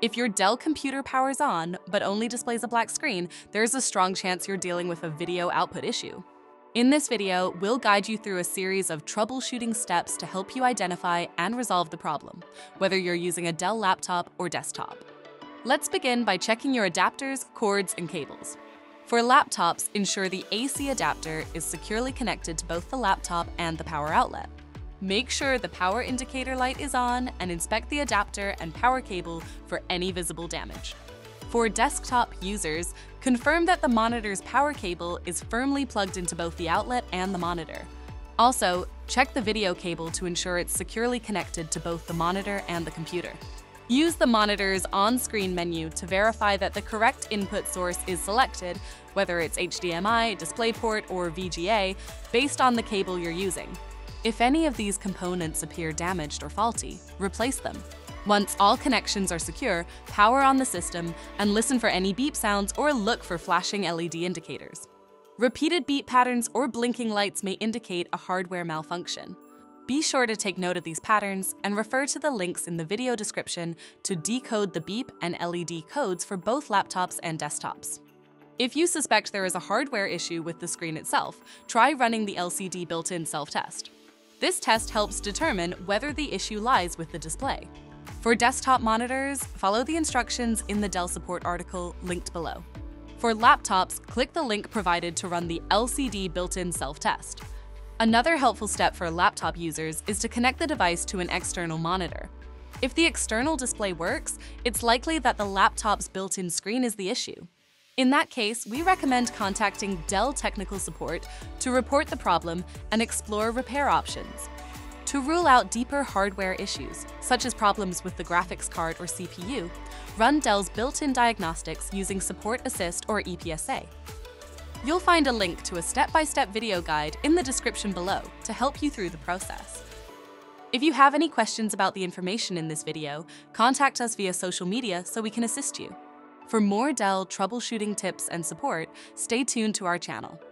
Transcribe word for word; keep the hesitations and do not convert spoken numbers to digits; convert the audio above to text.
If your Dell computer powers on, but only displays a black screen, there's a strong chance you're dealing with a video output issue. In this video, we'll guide you through a series of troubleshooting steps to help you identify and resolve the problem, whether you're using a Dell laptop or desktop. Let's begin by checking your adapters, cords, and cables. For laptops, ensure the A C adapter is securely connected to both the laptop and the power outlet. Make sure the power indicator light is on and inspect the adapter and power cable for any visible damage. For desktop users, confirm that the monitor's power cable is firmly plugged into both the outlet and the monitor. Also, check the video cable to ensure it's securely connected to both the monitor and the computer. Use the monitor's on-screen menu to verify that the correct input source is selected, whether it's H D M I, DisplayPort, or V G A, based on the cable you're using. If any of these components appear damaged or faulty, replace them. Once all connections are secure, power on the system and listen for any beep sounds or look for flashing L E D indicators. Repeated beep patterns or blinking lights may indicate a hardware malfunction. Be sure to take note of these patterns and refer to the links in the video description to decode the beep and L E D codes for both laptops and desktops. If you suspect there is a hardware issue with the screen itself, try running the L C D built-in self-test. This test helps determine whether the issue lies with the display. For desktop monitors, follow the instructions in the Dell Support article linked below. For laptops, click the link provided to run the L C D built-in self-test. Another helpful step for laptop users is to connect the device to an external monitor. If the external display works, it's likely that the laptop's built-in screen is the issue. In that case, we recommend contacting Dell Technical Support to report the problem and explore repair options. To rule out deeper hardware issues, such as problems with the graphics card or C P U, run Dell's built-in diagnostics using SupportAssist or E P S A. You'll find a link to a step-by-step video guide in the description below to help you through the process. If you have any questions about the information in this video, contact us via social media so we can assist you. For more Dell troubleshooting tips and support, stay tuned to our channel.